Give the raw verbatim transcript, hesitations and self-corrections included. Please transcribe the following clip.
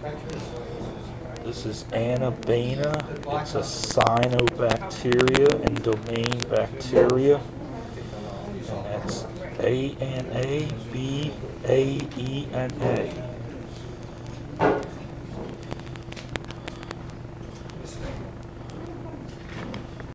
This is Anabaena. It's a Cyanobacteria and domain bacteria. And that's A N A B A E N A.